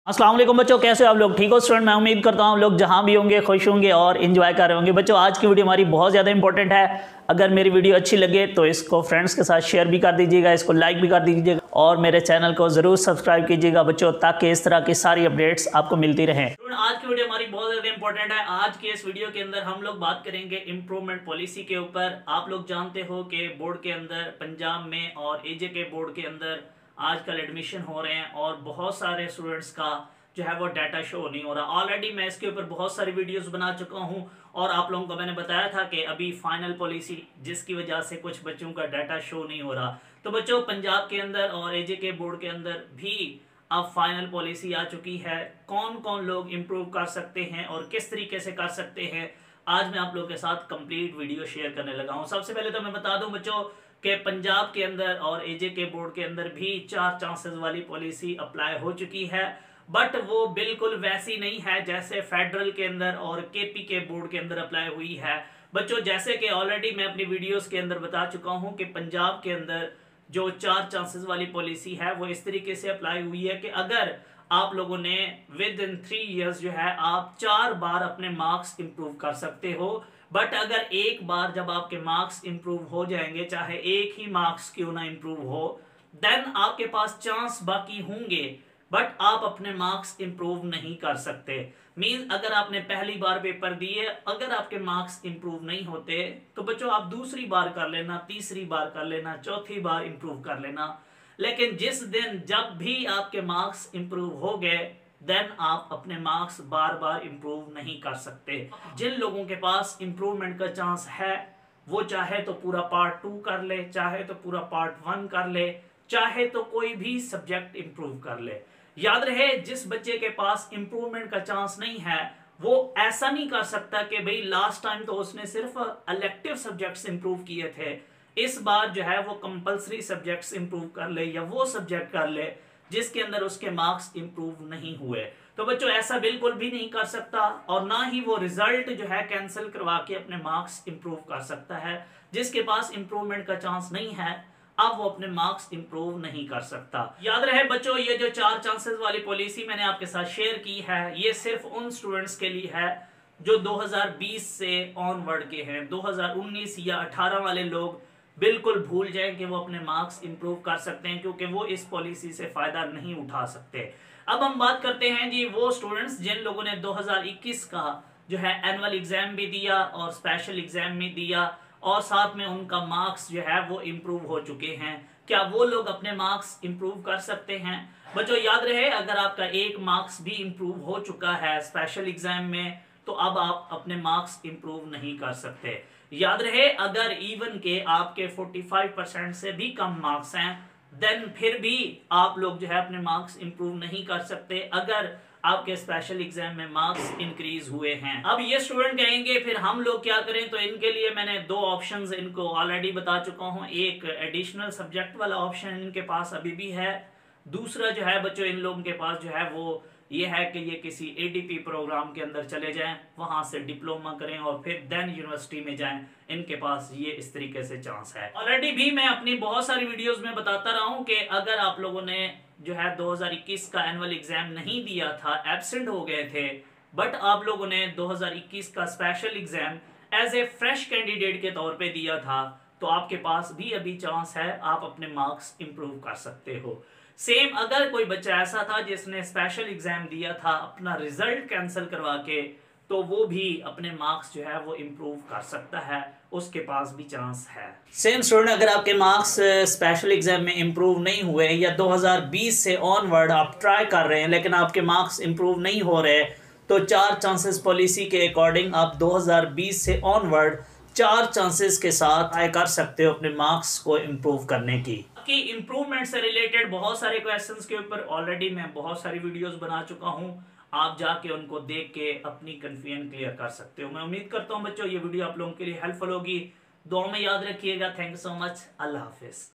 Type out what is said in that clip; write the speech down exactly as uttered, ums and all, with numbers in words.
अस्सलाम वालेकुम बच्चों, कैसे हो आप लोग? ठीक हो स्टूडेंट? मैं उम्मीद करता हूँ आप लोग जहाँ भी होंगे खुश होंगे और इन्जॉय कर रहे होंगे। बच्चों आज की वीडियो हमारी बहुत ज़्यादा इंपॉर्टेंट है। अगर मेरी वीडियो अच्छी लगे तो इसको फ्रेंड्स के साथ शेयर भी कर दीजिएगा, इसको लाइक भी कर दीजिएगा और मेरे चैनल को ज़रूर सब्सक्राइब कीजिएगा बच्चों, ताकि इस तरह की सारी अपडेट्स आपको मिलती रहें। आज की वीडियो हमारी बहुत ज़्यादा इंपॉर्टेंट है। आज की इस वीडियो के अंदर हम लोग बात करेंगे इम्प्रूवमेंट पॉलिसी के ऊपर। आप लोग जानते हो कि बोर्ड के अंदर पंजाब में और एजे के बोर्ड के अंदर आजकल एडमिशन हो रहे हैं और बहुत सारे स्टूडेंट्स का जो है वो डाटा शो नहीं हो रहा। ऑलरेडी मैं इसके ऊपर बहुत सारी वीडियोस बना चुका हूं और आप लोगों को मैंने बताया था कि अभी फाइनल पॉलिसी जिसकी वजह से कुछ बच्चों का डाटा शो नहीं हो रहा। तो बच्चों पंजाब के अंदर और एजे के बोर्ड के अंदर भी अब फाइनल पॉलिसी आ चुकी है। कौन कौन लोग इम्प्रूव कर सकते हैं और किस तरीके से कर सकते हैं, आज मैं आप लोगों के साथ कंप्लीट वीडियो शेयर करने लगा हूँ। सबसे पहले तो मैं बता दूं बच्चों कि पंजाब के अंदर और एजे के बोर्ड के अंदर भी चार चांसेस वाली पॉलिसी अप्लाई हो चुकी है, बट वो बिल्कुल वैसी नहीं है जैसे फेडरल के अंदर और केपी के बोर्ड के अंदर अप्लाई हुई है। बच्चों जैसे कि ऑलरेडी मैं अपनी वीडियोस के अंदर बता चुका हूं कि पंजाब के अंदर जो चार चांसेस वाली पॉलिसी है वो इस तरीके से अप्लाई हुई है कि अगर आप लोगों ने विद इन थ्री इयर्स जो है आप चार बार अपने मार्क्स इंप्रूव कर सकते हो। बट अगर एक बार जब आपके मार्क्स इंप्रूव हो जाएंगे, चाहे एक ही मार्क्स क्यों ना इंप्रूव हो, देन आपके पास चांस बाकी होंगे, बट आप अपने मार्क्स इंप्रूव नहीं कर सकते। मीन अगर आपने पहली बार पेपर दिए, अगर आपके मार्क्स इंप्रूव नहीं होते तो बच्चों आप दूसरी बार कर लेना, तीसरी बार कर लेना, चौथी बार इंप्रूव कर लेना। लेकिन जिस दिन जब भी आपके मार्क्स इंप्रूव हो गए, देन आप अपने मार्क्स बार बार इंप्रूव नहीं कर सकते। जिन लोगों के पास इंप्रूवमेंट का चांस है वो चाहे तो पूरा पार्ट टू कर ले, चाहे तो पूरा पार्ट वन कर ले, चाहे तो कोई भी सब्जेक्ट इंप्रूव कर ले। याद रहे, जिस बच्चे के पास इंप्रूवमेंट का चांस नहीं है वो ऐसा नहीं कर सकता कि भाई लास्ट टाइम तो उसने सिर्फ इलेक्टिव सब्जेक्ट्स इंप्रूव किए थे, इस बार जो है वो कंपलसरी सब्जेक्ट्स इंप्रूव कर ले या वो सब्जेक्ट कर ले जिसके अंदर उसके मार्क्स इंप्रूव नहीं हुए। तो बच्चों ऐसा बिल्कुल भी नहीं कर सकता और ना ही वो रिजल्ट जो है कैंसिल करवा के अपने मार्क्स इंप्रूव कर सकता है। जिसके पास इंप्रूवमेंट का चांस नहीं है अब वो अपने मार्क्स इंप्रूव नहीं कर सकता। याद रहे बच्चों, ये जो चार चांसेस वाली पॉलिसी मैंने आपके साथ शेयर की है ये सिर्फ उन स्टूडेंट्स के लिए है जो दो हज़ार बीस से ऑनवर्ड के हैं। दो हज़ार उन्नीस या अठारह वाले लोग बिल्कुल भूल जाएं कि वो अपने मार्क्स इंप्रूव कर सकते हैं, क्योंकि वो इस पॉलिसी से फायदा नहीं उठा सकते। अब हम बात करते हैं जी वो स्टूडेंट्स जिन लोगों ने दो हज़ार इक्कीस का जो है एनुअल एग्जाम भी दिया और स्पेशल एग्जाम भी दिया और साथ में उनका मार्क्स जो है वो इम्प्रूव हो चुके हैं। क्या वो लोग अपने मार्क्स इम्प्रूव कर सकते हैं? बच्चों याद रहे, अगर आपका एक मार्क्स भी इम्प्रूव हो चुका है स्पेशल एग्जाम में तो अब आप अपने मार्क्स इम्प्रूव नहीं कर सकते। याद रहे, अगर इवन के आपके पैंतालीस परसेंट से भी कम मार्क्स हैं देन फिर भी आप लोग जो है अपने मार्क्स इम्प्रूव नहीं कर सकते अगर आपके स्पेशल एग्जाम में मार्क्स इंक्रीज हुए हैं। अब ये स्टूडेंट कहेंगे फिर हम लोग क्या करें? तो इनके लिए मैंने दो ऑप्शंस इनको ऑलरेडी बता चुका हूं। एक एडिशनल सब्जेक्ट वाला ऑप्शन इनके पास अभी भी है, दूसरा जो है बच्चों इन लोगों के पास जो है वो ये है कि ये किसी एडीपी प्रोग्राम के अंदर चले जाएं, वहां से डिप्लोमा करें और फिर देन यूनिवर्सिटी में जाएं। इनके पास ये इस तरीके से चांस है। ऑलरेडी भी मैं अपनी बहुत सारी वीडियोस में बताता रहा हूं कि अगर आप लोगों ने जो है दो हज़ार इक्कीस का एनुअल एग्जाम नहीं दिया था, एब्सेंट हो गए थे, बट आप लोगों ने दो हज़ार इक्कीस का special exam as a fresh candidate के तौर पे दिया था, तो आपके पास भी अभी चांस है, आप अपने मार्क्स इंप्रूव कर सकते हो। सेम अगर कोई बच्चा ऐसा था जिसने स्पेशल एग्जाम दिया था अपना रिजल्ट कैंसिल करवा के, तो वो भी अपने मार्क्स जो है वो इम्प्रूव कर सकता है, उसके पास भी चांस है। सेम स्टूडेंट, अगर आपके मार्क्स स्पेशल एग्जाम में इम्प्रूव नहीं हुए या दो हज़ार बीस से ऑनवर्ड आप ट्राई कर रहे हैं लेकिन आपके मार्क्स इम्प्रूव नहीं हो रहे, तो चार चांसेस पॉलिसी के अकॉर्डिंग आप दो हज़ार बीस से ऑनवर्ड चार चांसेस के साथ ट्राई कर सकते हो अपने मार्क्स को इम्प्रूव करने की। कि इम्प्रूवमेंट से रिलेटेड बहुत सारे क्वेश्चंस के ऊपर ऑलरेडी मैं बहुत सारी वीडियोस बना चुका हूं, आप जाके उनको देख के अपनी कंफ्यूजन क्लियर कर सकते हो। मैं उम्मीद करता हूं बच्चों ये वीडियो आप लोगों के लिए हेल्पफुल होगी। दुआ में याद रखिएगा। Thank you so much. अल्लाह हाफिज।